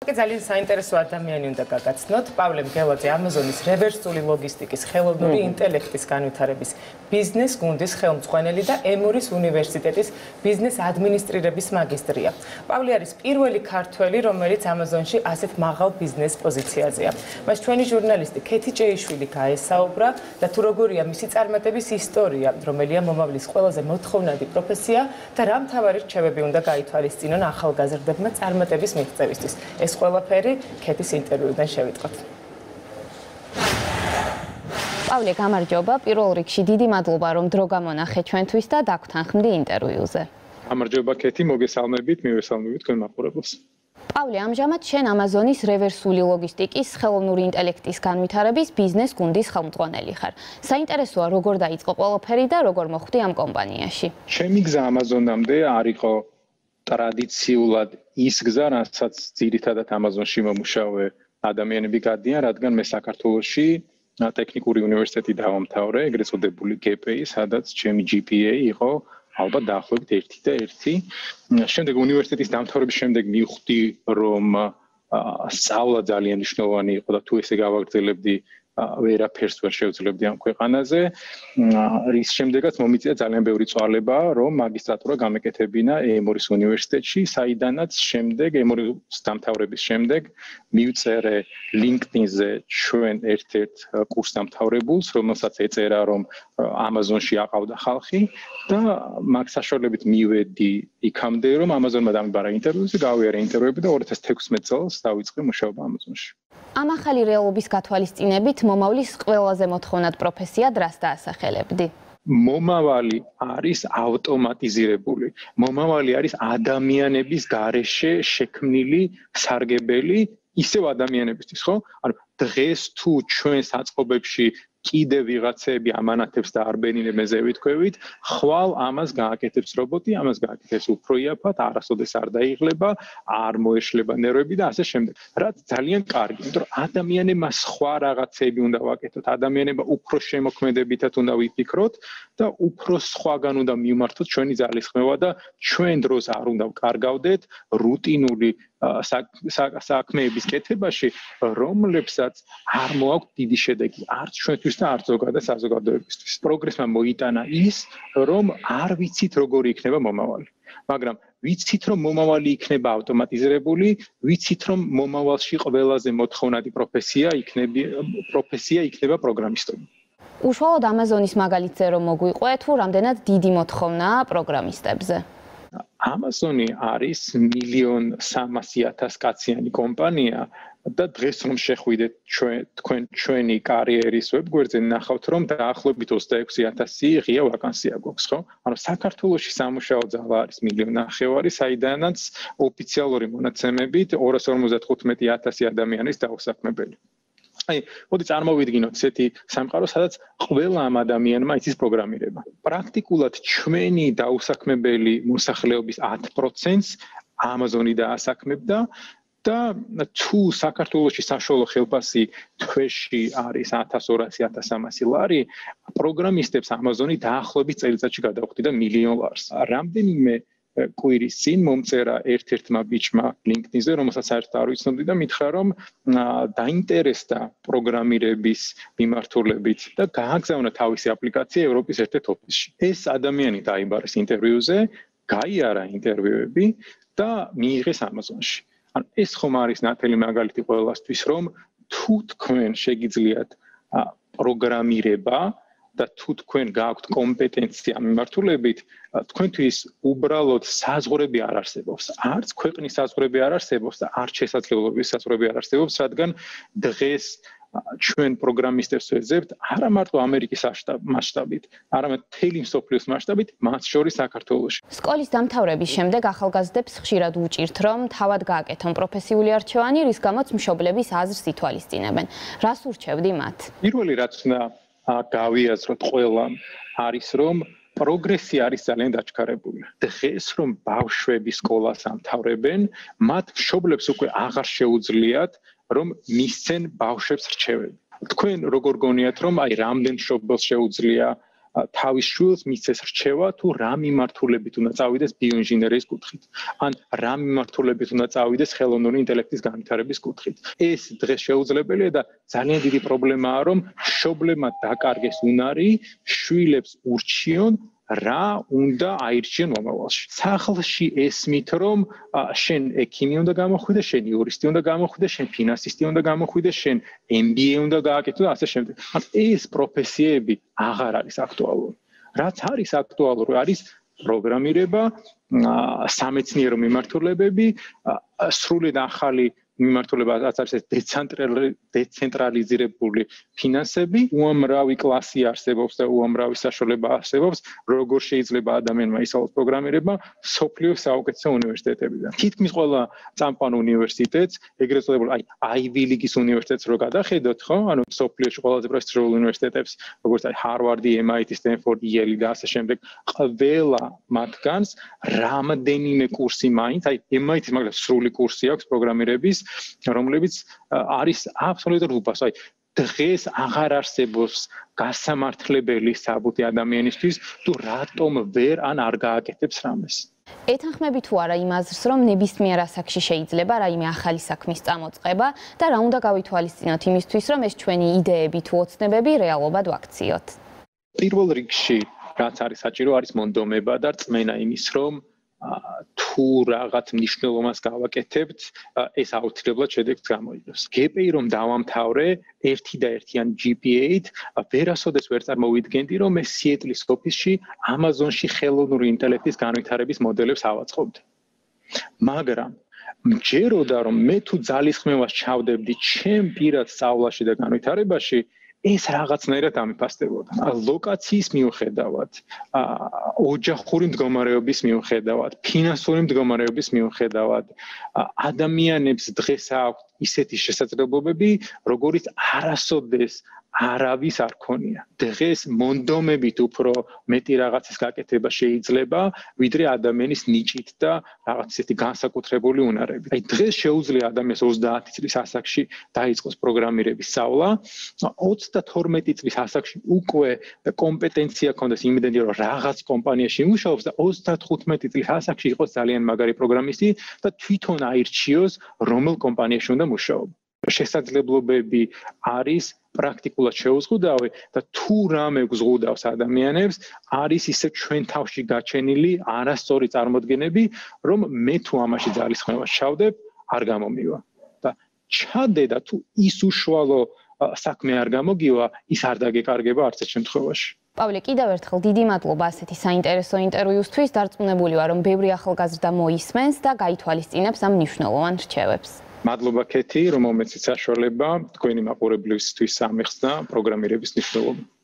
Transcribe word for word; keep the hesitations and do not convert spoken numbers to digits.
ძალიან საინტერესო ადამიანი უნდა გაგაცნოთ. პავლე მგელაძე, ამაზონის რევერსული ლოგისტიკის ხელოვნური ინტელექტის განვითარების ბიზნეს გუნდის ხელმძღვანელი და ემურის უნივერსიტეტის ბიზნეს ადმინისტრირების მაგისტრია. პავლე არის პირველი ქართველი, რომელიც ამაზონში ასეთ მაღალ ბიზნეს პოზიციაზეა. მას ჩვენი ჟურნალისტი ქეთი ჭეიშვილი გაესაუბრა და თუ როგორია მისი წარმატების ისტორია, რომელია მომავლის ყველაზე მოთხოვნადი პროფესია და რა მთავარი რჩევები უნდა გაითვალისწინონ ახალგაზრდებმა წარმატების მიღწევისთვის. ეს ყველაფერი ქეთის ინტერვიუდან შევიტყოთ. პავლე, გამარჯობა. პირველ რიგში დიდი მადლობა, რომ დრო გამონახეთ ჩვენთვის და დაგვთანხმდი ინტერვიუზე. გამარჯობა ქეთი, მოგესალმებით, მივესალმებით თქვენ მაყურებელს. პავლე, ამჟამად შენ ამაზონის რევერსული ლოგისტიკის ხელოვნური ინტელექტის განვითარების ბიზნეს გუნდის ხელმძღვანელი ხარ. საინტერესოა, როგორ დაიწყო ყველაფერი და როგორ მოხვდი ამ კომპანიაში. ჩემი გზა ამაზონამდე არ იყო ტრადიციულად ის გზა, რასაც ძირითადად ამაზონში მომუშავე ადამიანები გადიან, რადგან მე საქართველოში ტექნიკური უნივერსიტეტი დავამთავრე, ეგრეთ წოდებული ჯი პი ეი, სადაც ჩემი ჯი პი ეი იყო ალბათ დაახლოებით ერთი და ერთი. შემდეგ უნივერსიტეტის დამთავრების შემდეგ მივხვდი, რომ სწავლა ძალიან მნიშვნელოვანი იყო და თუ ესე გავაგრძელებდი ვერაფერს ვერ შევძლებდი ამ ქვეყანაზე. რის შემდეგაც მომიწია ძალიან ბევრი წვალება, რომ მაგისტრატურა გამეკეთებინა ემურის უნივერსიტეტში, საიდანაც შემდეგ ემურის დამთავრების შემდეგ მივწერე LinkedIn-ზე ჩვენ ერთ-ერთ კურსდამთავრებულს, რომელსაც ეწერა, რომ ამაზონში აყავდა ხალხი და მაგ საშუალებით მივედი იქამდე, რომ ამაზონმა დამიბარა ინტერვიუზე, გავიარე ინტერვიუები და ორი ათას თექვსმეტ წელს დავიწყე მუშაობა ამაზონში. ამ ახალი რეალობის გათვალისწინებით მომავლის ყველაზე მოთხოვნად პროფესია რას დაასახელებდი? მომავალი არის ავტომატიზირებული. მომავალი არის ადამიანების გარეშე შექმნილი სარგებელი, ისევ ადამიანებისთვის, ხო? ანუ დღეს თუ ჩვენ საწყობებში კიდე ვიღაცები ამანათებს და არბენინებენ ზევით-ქვევით, ხვალ ამას გააკეთებს რობოტი, ამას გააკეთებს უფრო იაფად, არასოდეს არ დაიღლება, არ მოეშლება ნერვები და ასე შემდეგ. რაც ძალიან კარგი, იმიტომ რომ ადამიანებმა სხვა რაღაცები უნდა ვაკეთოთ, ადამიანებმა უფრო შემოქმედებითად უნდა ვიფიქროთ და უფრო სხვაგან უნდა მივმართოთ ჩვენი ძალისხმევა და ჩვენ დროს არ უნდა ვკარგავდეთ რუტინული საქმეების კეთებაში, რომლებსაც არ მოაქვთ დიდი შედეგი, არც ჩვენთვის და არც ზოგადად საზოგადოებისთვის. პროგრესმა მოიტანა ის, რომ არ ვიცით როგორი იქნება მომავალი. მაგრამ ვიცით, რომ მომავალი იქნება ავტომატიზირებული, ვიცით, რომ მომავალში ყველაზე მოთხოვნადი პროფესია იქნება პროფესია იქნება პროგრამისტობა. უშუალოდ ამაზონის მაგალითზე რომ მოგვიყვე, თუ რამდენად დიდი მოთხოვნაა პროგრამისტებზე? ამაზონი არის მილიონ სამასი ათას კაციანი კომპანია და დღეს რომ შეხვიდეთ ჩვენ თქვენ ჩვენი კარიერის ვებგვერდზე ნახავთ რომ დაახლოებით ოცდაექვსი ათასი ღია ვაკანსია გვაქვს, ხო? ანუ საქართველოში სამუშაო ძალა არის მილიონ ნახევარი, საიდანაც ოფიციალური მონაცემებით ორას ორმოცდათხუთმეტი ათასი ადამიანის დაუსაქმებელი. აი, მოდი წარმოვიდგინოთ ესეთი სამყარო, სადაც ყველა ამ ადამიანმა იცის პროგრამირება. პრაქტიკულად ჩვენი დაუსაქმებელი მოსახლეობის ათი პროცენტს ამაზონი დაასაქმებდა და თუ საქართველოში საშუალო ხელფასი თვეში არის ათას ორასი ათას სამასი ლარი, პროგრამისტებს ამაზონი დაახლოებით წელიწადში გადაუხდიდა მილიონ ლარს. რამდენიმე კვირის წინ მომწერა ერთ-ერთმა ბიჭმა LinkedIn-ზე, რომელსაც საერთოდ არ ვიცნობდი და მითხრა, რომ დაინტერესდა პროგრამირების მიმართულებით და გააგზავნა თავისი აპლიკაცია ევროპის ერთ-ერთ ოფისში. ეს ადამიანი დაიბარეს ინტერვიუზე, გაიარა ინტერვიუები და მიიღეს ამაზონში. ანუ ეს ხომ არის ნათელი მაგალითი ყველასთვის, რომ თუ თქვენ შეგიძლიათ პროგრამირება და თუ თქვენ გააქვთ კომპეტენცია მიმართულებით, თქვენთვის უბრალოდ საზღვრები არ არსებობს. არც ქვეყნის საზღვრები არ არსებობს და არც შესაძლებლობის საზღვრები არ არსებობს, რადგან დღეს ჩვენ პროგრამისტებს ვეძებთ არა მარტო ამერიკის მასშტაბით, არამედ მთელი მსოფლიოს მასშტაბით, მათ შორის საქართველოში. სკოლის დამთავრების შემდეგ ახალგაზრდებს ხშირად უჭირთ, რომ თავად გააკეთონ პროფესიული არჩევანი, რის გამოც მშობლების აზრს ითვალისწინებენ. რას ურჩევდი მათ? პირველი რაც უნდა გავიაზროთ ყველამ არის, რომ პროგრესი არის ძალიან დაჩქარებული. დღეს რომ ბავშვები სკოლას ამთავრებენ, მათ მშობლებს უკვე აღარ შეუძლიათ რომ მისცენ ბავშვებს რჩევები. თქვენ როგორ გონიათ, რომ აი რამდენ მშობელს შეუძლია თავის შვილს მისცეს რჩევა თუ რა მიმართულებით უნდა წავიდეს ბიოინჟინერიის კუთხით ან რა მიმართულებით უნდა წავიდეს ხელოვნური ინტელექტის განვითარების კუთხით. ეს დღეს შეუძლებელია და ძალიან დიდი პრობლემაა, რომ მშობლებმა დაკარგეს უნარი შვილებს ურჩიონ რა უნდა აირჩიონ მომავალში. სახლში ესმით, რომ შენ ექიმი უნდა გამოხვიდე, შენ იურისტი უნდა გამოხვიდე, შენ ფინანსისტი უნდა გამოხვიდე, შენ M B A უნდა გააკეთო და ასე შემდეგ. ეს პროფესიები აღარ არის აქტუალური. რაც არის აქტუალური, არის პროგრამირება, სამეცნიერო მიმართულებები, სრულად ახალი მიმართულებაც არის დეცენტრალიზირებული ფინანსები, უამრავი კლასი არსებობს და უამრავი საშუალება არსებობს, როგორ შეიძლება ადამიანმა ისწავლოს პროგრამირება მსოფლიოს საუკეთესო უნივერსიტეტებიდან. თითქმის ყველა წამყვან უნივერსიტეტს, ეგრეთ წოდებულ აი Ivy League-ის უნივერსიტეტს რო გადახედოთ, ხო? ანუ მსოფლიოში ყველაზე პრესტიჟულ უნივერსიტეტებს, როგორც აი Harvard-ი, M I T, Stanford-ი, Yale-ი და ასე შემდეგ, ყველა მათგანს რამდენიმე კურსი მაინც, აი M I T-ს მაგრამ სრული კურსი აქვს პროგრამირების რომლებიც არის აბსოლუტურად უბას. აი დღეს აღარ არსებობს გასამართლებელი საბუთი ადამიანისთვის თუ რატომ ვერ ან არ გააკეთებს რამეს. ეთანხმები თუ არა იმ აზრს, რომ ნებისმიერ ასაკში შეიძლება რაიმე ახალი საქმის წამოწყება და რა უნდა გავითვალისწინოთ იმისთვის, რომ ეს ჩვენი იდეები თუ ოცნებები რეალობად ვაქციოთ. პირველ რიგში, რაც არის საჭირო, არის მონდომება და რწმენა იმის, რომ თუ რაღაც მნიშვნელობას გავაკეთებთ, ეს აუცილებლად შედეგს გამოიღებს. G P A რომ დავამთავრე ერთი და ერთიან G P A-ით, ვერასოდეს ვერ წარმოვიდგენდი, რომ მე Seattle-ის ოფისში Amazon-ში ხელოვნური ინტელექტის განვითარების მოდელებს ავაწყობდი. მაგრამ მჯეროდა რომ მე თუ ძალისხმევას ჩავდებდი ჩემ პირად სწავლაში და განვითარებაში, ეს რაღაცნაირად ამიფასდებოდა. ლოკაციის მიუხედავად, ოჯახური მდგომარეობის მიუხედავად, ფინანსური მდგომარეობის მიუხედავად, ადამიანებს დღეს აქვს ისეთი შესაძლებლობები, როგორიც არასოდეს არავის არ ქონია. დღეს მონდომებით უფრო მეტი რაღაცის გაკეთება შეიძლება, ვიდრე ადამიანის ნიჭით და რაღაც ისეთი განსაკუთრებული უნარებით. აი დღეს შეუძლია ადამიანს ოცდაათი წლის ასაკში დაიწყოს პროგრამირების სწავლა, ოცდათორმეტი წლის ასაკში უკვე კომპეტენცია ჰქონდეს იმდენი, რომ რაღაც კომპანიაში იმუშაობს და ოცდათხუთმეტი წლის ასაკში იყოს ძალიან მაგარი პროგრამისტი და თვითონ აირჩიოს, რომელ კომპანიაში უნდა მუშაობა. შესაძლებლობები არის პრაქტიკულად შეუზღუდავი და თუ რამე გზღუდავს ადამიანებს, არის ისე ჩვენ თავში გაჩენილი არასწორი წარმოდგენები, რომ მე თუ ამაში ძალისხმევას ჩავდებ, არ გამომივა. და ჩადე და თუ ის უშუალო საქმე არ გამოგივა, ის არ დაგეკარგება არც ერთ შემთხვევაში. პავლე, კიდევ ერთხელ დიდი მადლობა ასეთი საინტერესო ინტერვიუსთვის. დარწმუნებული ვარ, რომ ბევრი ახალგაზრდა მოისმენს და გაითვალისწინებს ამ მნიშვნელოვან რჩევებს. მადლობა ქეთი, რომ მომეცით საშუალება თქვენი მაყურებლისთვის ამეხსნა პროგრამირების მნიშვნელობა.